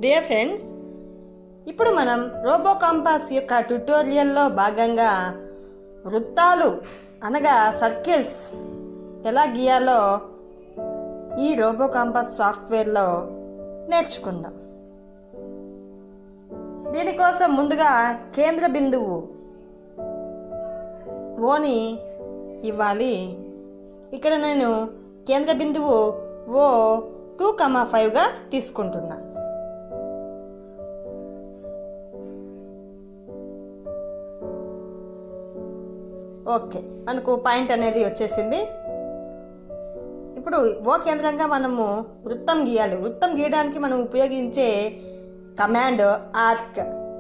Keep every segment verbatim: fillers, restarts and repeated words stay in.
Dear friends, ఇప్పుడు మనం robo compass యొక్క ట్యుటోరియల్లో భాగంగా వృత్తాలు అనగా సర్కిల్స్ ఎలా గీయాలో ఈ రోబో కంపాస్ సాఫ్ట్వేర్లో నేర్చుకుందాం. దీనికోసం ముందుగా కేంద్ర బిందువు ఓని ఇవ్వాలి. ఇక్కడ నేను కేంద్ర బిందువు ఓ టూ కమా ఫైవ్గా తీసుకుంటున్నా. ఓకే, మనకు పాయింట్ అనేది వచ్చేసింది. ఇప్పుడు ఓ కేంద్రంగా మనము వృత్తం గీయాలి. వృత్తం గీయడానికి మనం ఉపయోగించే కమాండ్ ఆర్క్.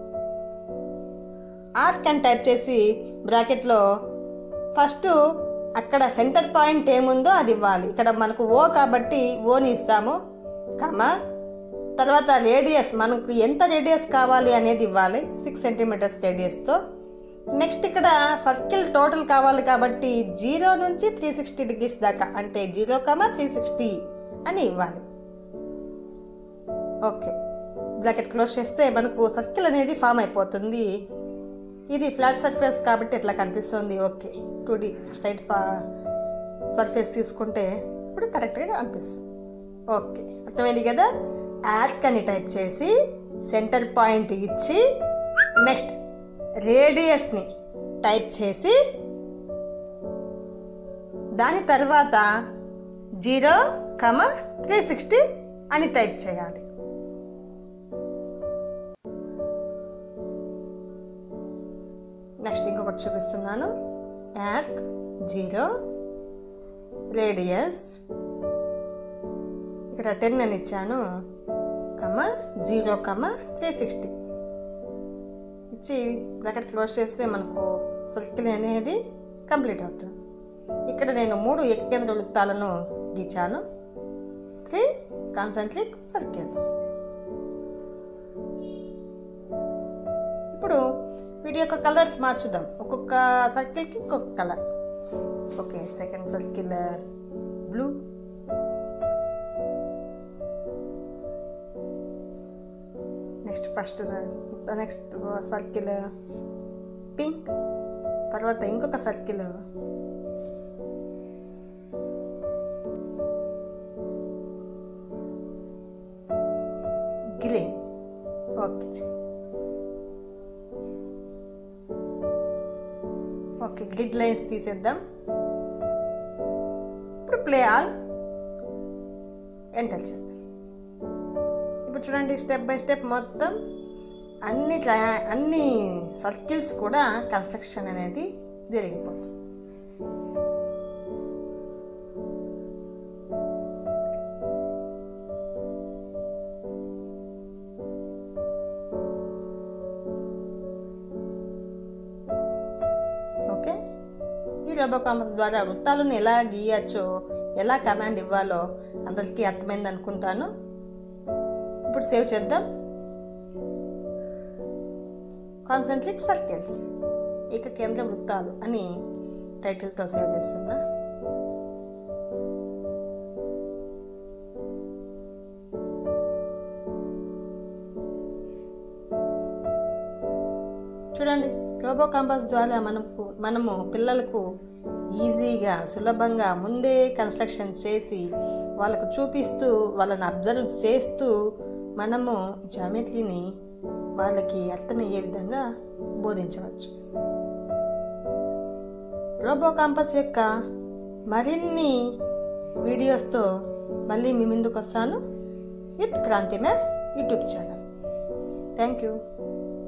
ఆర్క్ అని టైప్ చేసి బ్రాకెట్లో ఫస్ట్ అక్కడ సెంటర్ పాయింట్ ఏముందో అది ఇవ్వాలి. ఇక్కడ మనకు ఓ కాబట్టి ఓని ఇస్తాము, కమా తర్వాత రేడియస్ మనకు ఎంత రేడియస్ కావాలి అనేది ఇవ్వాలి, సిక్స్ సెంటీమీటర్స్ రేడియస్తో. నెక్స్ట్ ఇక్కడ సర్కిల్ టోటల్ కావాలి కాబట్టి జీరో నుంచి త్రీ సిక్స్టీ డిగ్రీస్ దాకా, అంటే జీరో కమా త్రీ సిక్స్టీ అని ఇవ్వాలి. ఓకే, బ్రాకెట్ క్లోజ్ చేస్తే మనకు సర్కిల్ అనేది ఫామ్ అయిపోతుంది. ఇది ఫ్లాట్ సర్ఫేస్ కాబట్టి ఎట్లా కనిపిస్తుంది. ఓకే, టూ డి స్ట్రైట్ ఫా సర్ఫేస్ తీసుకుంటే ఇప్పుడు కరెక్ట్గా అనిపిస్తుంది. ఓకే, అర్థమైంది కదా. ఆర్క్ అని టైప్ చేసి సెంటర్ పాయింట్ ఇచ్చి నెక్స్ట్ రేడియస్ని టైప్ చేసి దాని తర్వాత జీరో కమా త్రీ సిక్స్టీ అని టైప్ చేయాలి. నెక్స్ట్ ఇంకొకటి చూపిస్తున్నాను. ఆర్క్ జీరో రేడియస్ ఇక్కడ టెన్ అని ఇచ్చాను, comma zero comma three sixty ఇచ్చి బ్రాకెట్ క్లోజ్ చేస్తే మనకు సర్కిల్ అనేది కంప్లీట్ అవుతుంది. ఇక్కడ నేను మూడు ఏకకేంద్ర వృత్తాలను గీచాను, త్రీ కాన్సెంట్రిక్ సర్కిల్స్. ఇప్పుడు వీటి యొక్క కలర్స్ మార్చుదాం, ఒక్కొక్క సర్కిల్కి ఒక్కొక్క colour. Okay, second circle blue, next first next circle pink, తర్వాత ఇంకొక circle green. Okay okay grid lines తీసేద్దాం. ఇప్పుడు ప్లే ఆల్ ఎంటర్ చేద్దాం. ఇప్పుడు చూడండి, స్టెప్ బై స్టెప్ మొత్తం అన్ని అన్ని సర్కిల్స్ కూడా కన్స్ట్రక్షన్ అనేది జరిగిపోతుంది. ఓకే, ఈ రోబో కంపాస్ ద్వారా వృత్తాలను ఎలా గీయచ్చో, ఎలా కమాండ్ ఇవ్వాలో అందరికీ అర్థమైంది అనుకుంటాను. ఇప్పుడు సేవ్ చేద్దాం. కాన్సెంట్రిక్ సర్కిల్స్ ఏకకేంద్ర వృత్తాలు అని టైటిల్తో సేవ్ చేస్తున్నా. చూడండి, రోబో కంపాస్ ద్వారా మనకు మనము పిల్లలకు ఈజీగా సులభంగా ముందే కన్స్ట్రక్షన్ చేసి వాళ్ళకు చూపిస్తూ వాళ్ళని అబ్జర్వ్ చేస్తూ మనము జామెట్రీని వాళ్ళకి అర్థమయ్యే విధంగా బోధించవచ్చు. రోబో కంపాస్ యొక్క మరిన్ని వీడియోస్తో మళ్ళీ మీ ముందుకు వస్తాను with Kranti maths YouTube channel. Thank you.